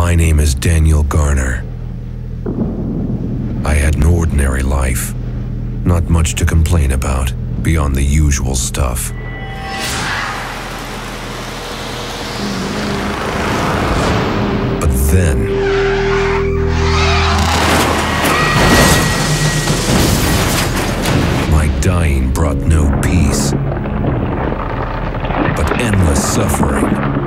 My name is Daniel Garner. I had an ordinary life. Not much to complain about, beyond the usual stuff. But then... my dying brought no peace, but endless suffering.